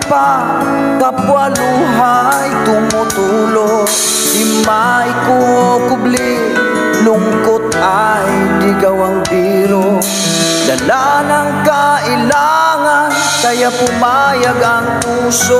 pa, kapwaluhay tumutulo. Di may kukubli, lungkot ay di gawang biro. Dala ng kailangan, kaya pumayag ang puso.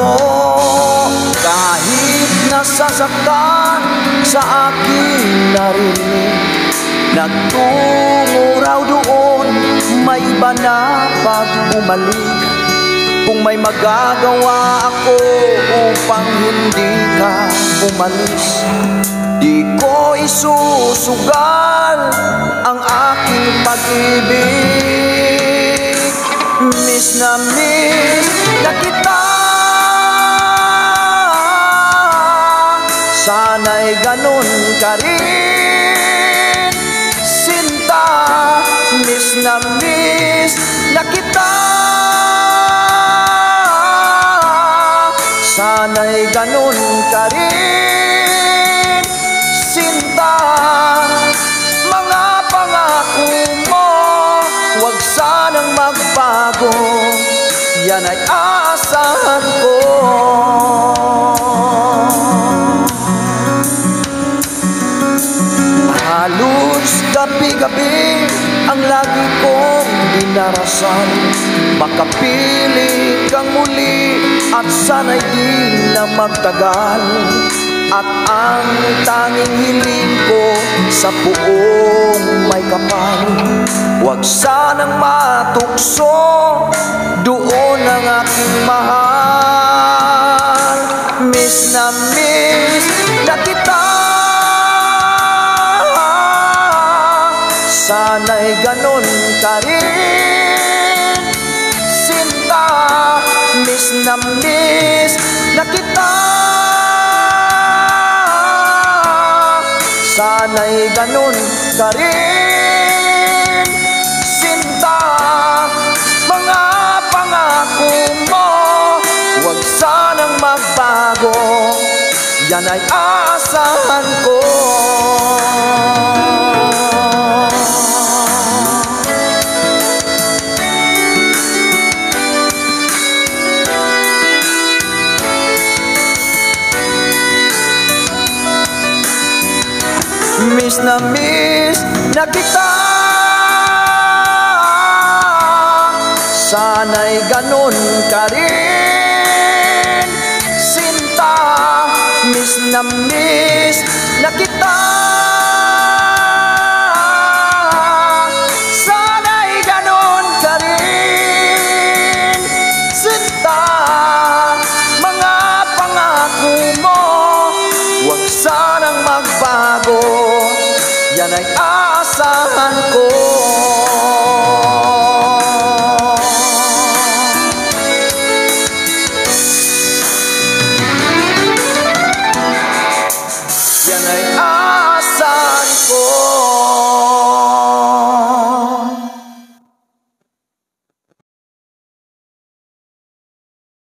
Kahit nasasaktan sa aking narinig, nagtungo raw doon, may iba na pag bumalik. Kung may magagawa ako upang hindi ka umalis, di ko isusugal ang aking pag-ibig. Miss na kita, sana'y ganun ka rin, sinta. Miss na kita, sana'y ganun ka rin, sinta. Mga pangako mo, huwag sanang magbago, yan ay aasahan ko. Halos gabi-gabi ang lagi kong dinarasan, makapili kang muli at sana'y di na magtagal. At ang tanging hiling ko sa puong may kapal, huwag sanang matukso doon ang aking mahal. Miss na kita, sana'y ganun ka rin, sinta. Miss na kita, sana'y ganun ka rin, sinta. Mga pangako mo, huwag sanang magbago, yan ay aasahan ko. Miss na kita, sana'y ganun ka rin, sinta. Miss na kita,